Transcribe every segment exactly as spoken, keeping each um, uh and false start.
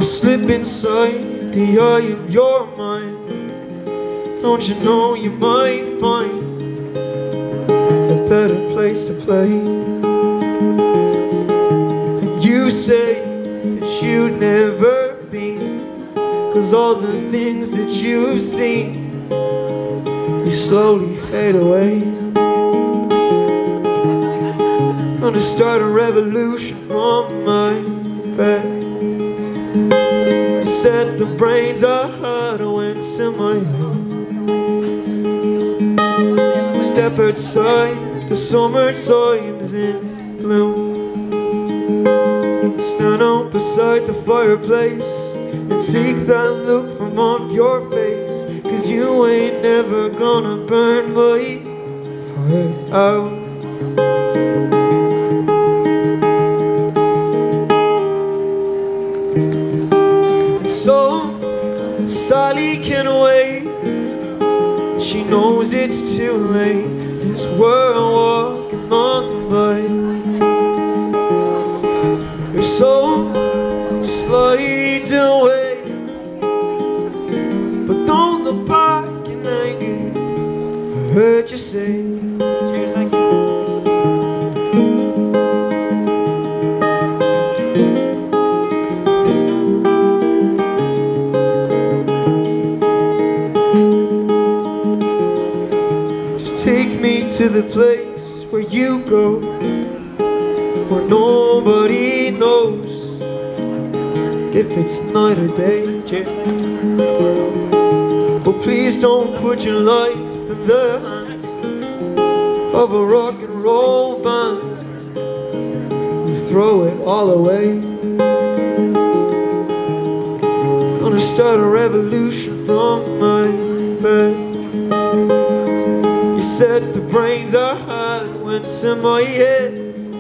slip inside the eye of your mind. Don't you know you might find a better place to play? And you say that you'd never be, 'cause all the things that you've seen, you slowly fade away. Gonna start a revolution from my bed. You said the brains are hard when it's in my head. Step outside, the summertime's in bloom. Stand out beside the fireplace and seek that look from off your face, 'cause you ain't never gonna burn my heart out. So Sally can wait, she knows it's too late as we're walking on by. Her soul slides away, but don't look back in anger. I heard you say, cheers, thank you. Take me to the place where you go, where nobody knows if it's night or day. But please don't put your life in the hands of a rock and roll band. You throw it all away. Gonna start a revolution from my bed. You said the brains are hard when it's in my head.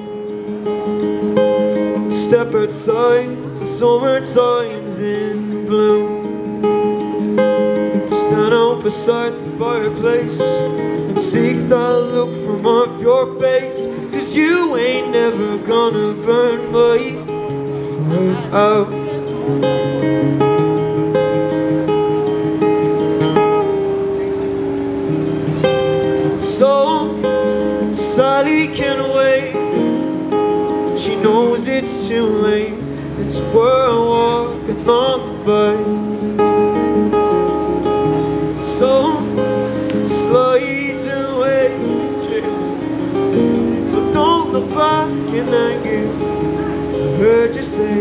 Step outside, the summertime's in bloom. Stand out beside the fireplace and seek that look from off your face, 'cause you ain't never gonna burn my heart out. So Sally can wait, she knows it's too late as we're walking on by. So slides away, cheers. But don't look back in anger, I heard you say.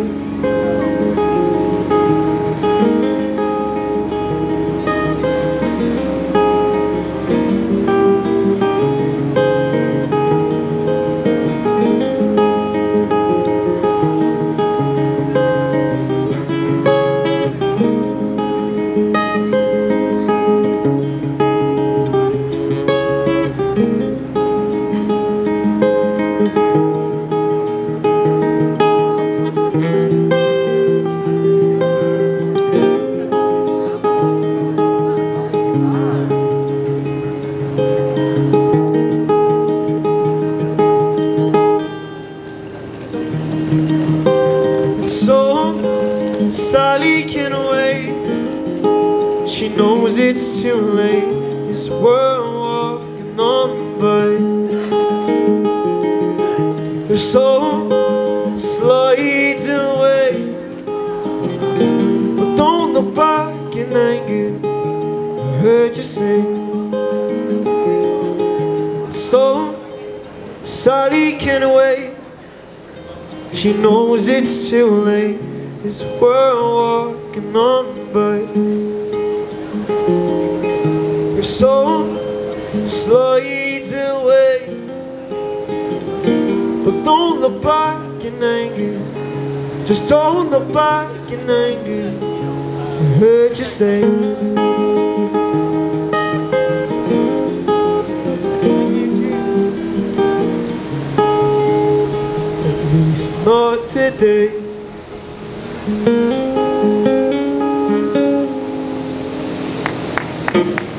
Sally can wait, she knows it's too late as we're walking on by. Her soul slides away, but don't look back in anger, I heard you say. So Sally can wait, she knows it's too late as we're walking on by. Your soul slides away, but don't look back in anger. Just don't look back in anger, I heard you say. At least not today. Thank you.